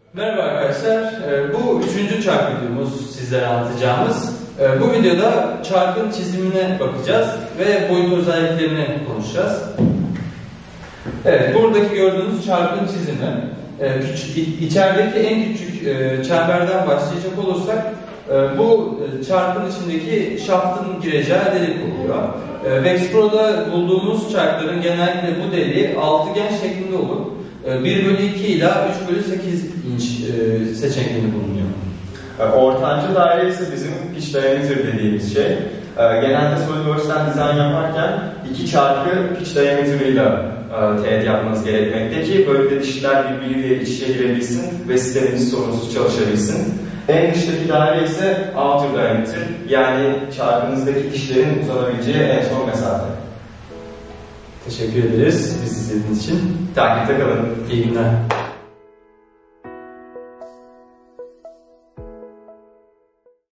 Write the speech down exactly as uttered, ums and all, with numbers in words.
Merhaba arkadaşlar, bu üçüncü çark videomuz sizlere anlatacağımız. Bu videoda çarkın çizimine bakacağız ve boyut özelliklerini konuşacağız. Evet, buradaki gördüğünüz çarkın çizimi. İçerideki en küçük çemberden başlayacak olursak, bu çarkın içindeki şaftın gireceği delik oluyor. Vexpro'da bulduğumuz çarkların genellikle bu deliği altıgen şeklinde olur. bir bölü iki ila üç bölü sekiz inç seçeneği bulunuyor. Ortancıl daire ise bizim pitch diameter dediğimiz şey. Genelde SolidWorks'ten dizayn yaparken iki çarkı pitch diameter'ıyla teğet yapmanız gerekmekte ki böylelikle dişler birbiriyle iç içe girebilsin ve sistemimiz sorunsuz çalışabilsin. En dıştaki daire ise outer diameter, yani çarkınızdaki dişlerin uzanabileceği en son mesafe. Teşekkür ederiz bizi izlediğiniz için. Takipte kalın. İyi günler.